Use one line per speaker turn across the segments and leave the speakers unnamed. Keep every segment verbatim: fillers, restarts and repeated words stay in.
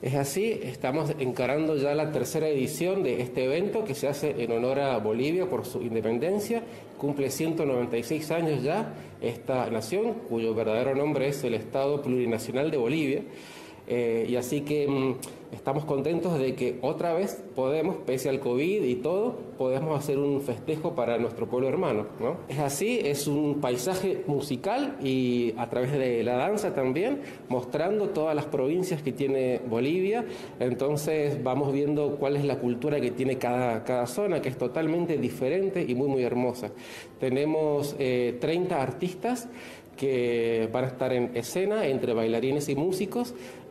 Es así, estamos encarando ya la tercera edición de este evento que se hace en honor a Bolivia por su independencia. Cumple ciento noventa y seis años ya esta nación, cuyo verdadero nombre es el Estado Plurinacional de Bolivia. Eh, y así que mmm, estamos contentos de que otra vez podemos, pese al COVID y todo, podemos hacer un festejo para nuestro pueblo hermano, ¿no? Es así, es un paisaje musical y a través de la danza también, mostrando todas las provincias que tiene Bolivia. Entonces vamos viendo cuál es la cultura que tiene cada, cada zona, que es totalmente diferente y muy muy hermosa. Tenemos eh, treinta artistas que van a estar en escena entre bailarines y músicos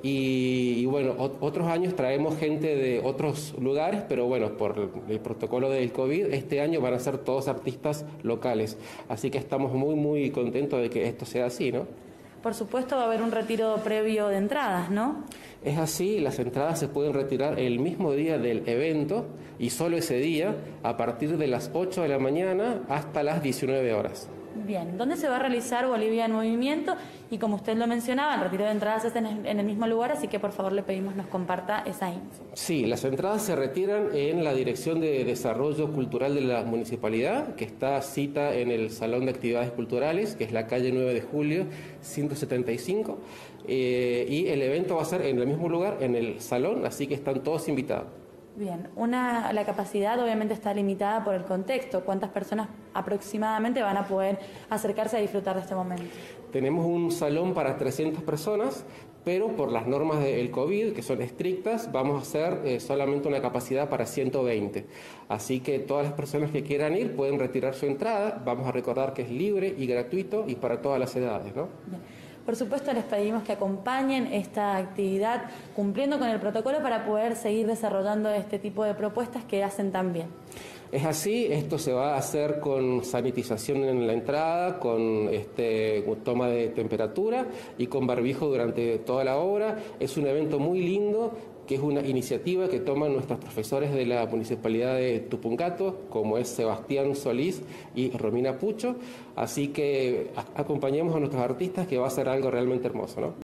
y, y bueno, ot otros años traemos gente de otros lugares, pero bueno, por el protocolo del COVID, este año van a ser todos artistas locales, así que estamos muy muy contentos de que esto sea así, ¿no?
Por supuesto va a haber un retiro previo de entradas, ¿no?
Es así, las entradas se pueden retirar el mismo día del evento y solo ese día, a partir de las ocho de la mañana hasta las diecinueve horas.
Bien, ¿dónde se va a realizar Bolivia en Movimiento? Y como usted lo mencionaba, el retiro de entradas es en el mismo lugar, así que por favor le pedimos nos comparta esa info.
Sí, las entradas se retiran en la Dirección de Desarrollo Cultural de la Municipalidad, que está cita en el Salón de Actividades Culturales, que es la calle nueve de julio, ciento setenta y cinco, eh, y el evento va a ser en el mismo lugar, en el salón, así que están todos invitados.
Bien, una, la capacidad obviamente está limitada por el contexto. ¿Cuántas personas aproximadamente van a poder acercarse a disfrutar de este momento?
Tenemos un salón para trescientas personas, pero por las normas del COVID, que son estrictas, vamos a hacer eh, solamente una capacidad para ciento veinte. Así que todas las personas que quieran ir pueden retirar su entrada. Vamos a recordar que es libre y gratuito y para todas las edades, ¿no?
Bien. Por supuesto, les pedimos que acompañen esta actividad cumpliendo con el protocolo para poder seguir desarrollando este tipo de propuestas que hacen tan bien.
Es así, esto se va a hacer con sanitización en la entrada, con este, toma de temperatura y con barbijo durante toda la obra. Es un evento muy lindo, que es una iniciativa que toman nuestros profesores de la Municipalidad de Tupungato, como es Sebastián Solís y Romina Pucho. Así que acompañemos a nuestros artistas, que va a ser algo realmente hermoso, ¿no?